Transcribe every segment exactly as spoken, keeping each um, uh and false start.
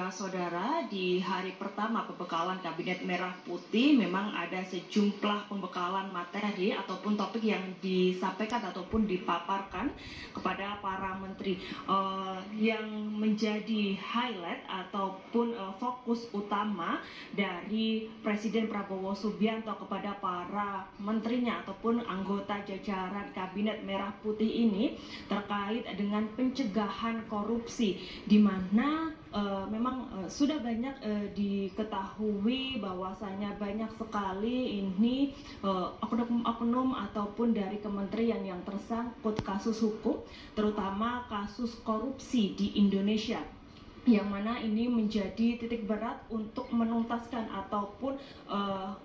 saudara-saudara, di hari pertama pembekalan Kabinet Merah Putih memang ada sejumlah pembekalan materi ataupun topik yang disampaikan ataupun dipaparkan kepada para menteri. Uh, yang menjadi highlight ataupun uh, fokus utama dari Presiden Prabowo Subianto kepada para menterinya ataupun anggota jajaran Kabinet Merah Putih ini terkait dengan pencegahan korupsi, di mana uh, memang uh, sudah banyak uh, diketahui bahwasanya banyak sekali ini uh, oknum-oknum ataupun dari kementerian yang tersangkut kasus hukum, terutama kasus korupsi di Indonesia, yang mana ini menjadi titik berat untuk menuntaskan ataupun uh,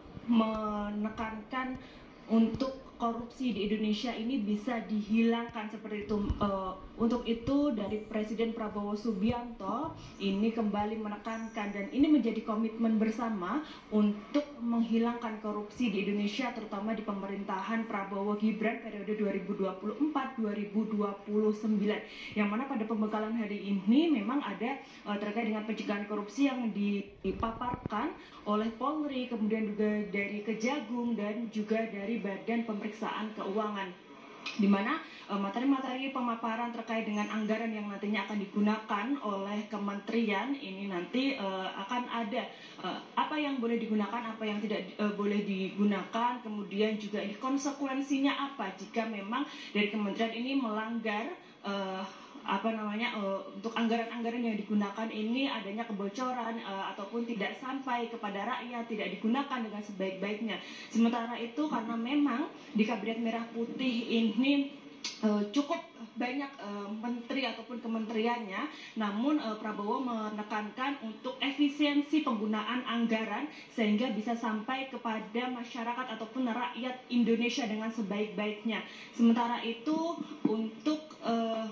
menekankan untuk korupsi di Indonesia ini bisa dihilangkan seperti itu. Uh, untuk itu dari Presiden Prabowo Subianto ini kembali menekankan dan ini menjadi komitmen bersama untuk menghilangkan korupsi di Indonesia, terutama di pemerintahan Prabowo Gibran periode dua ribu dua puluh empat dua ribu dua puluh sembilan, yang mana pada pembekalan hari ini memang ada uh, terkait dengan pencegahan korupsi yang dipaparkan oleh Polri, kemudian juga dari Kejagung dan juga dari Badan Pemeriksaan Keuangan, di mana uh, materi-materi pemaparan terkait dengan anggaran yang nantinya akan digunakan oleh kementerian ini nanti uh, akan ada uh, apa yang boleh digunakan, apa yang tidak uh, boleh digunakan, kemudian juga ini konsekuensinya apa jika memang dari kementerian ini melanggar uh, apa namanya uh, untuk anggaran-anggaran yang digunakan ini adanya kebocoran uh, ataupun tidak sampai kepada rakyat, tidak digunakan dengan sebaik-baiknya. Sementara itu karena memang di Kabinet Merah Putih ini uh, cukup banyak uh, menteri ataupun kementeriannya, namun uh, Prabowo menekankan untuk efisiensi penggunaan anggaran sehingga bisa sampai kepada masyarakat ataupun rakyat Indonesia dengan sebaik-baiknya. Sementara itu untuk uh,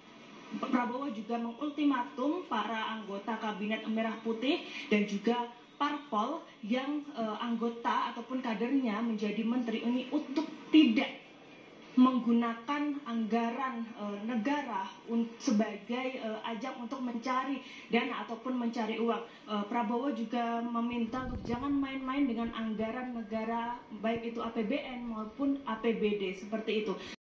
Prabowo juga mengultimatum para anggota Kabinet Merah Putih dan juga parpol yang uh, anggota ataupun kadernya menjadi menteri ini untuk tidak menggunakan anggaran uh, negara sebagai uh, ajang untuk mencari dana ataupun mencari uang. Uh, Prabowo juga meminta untuk jangan main-main dengan anggaran negara, baik itu A P B N maupun A P B D seperti itu.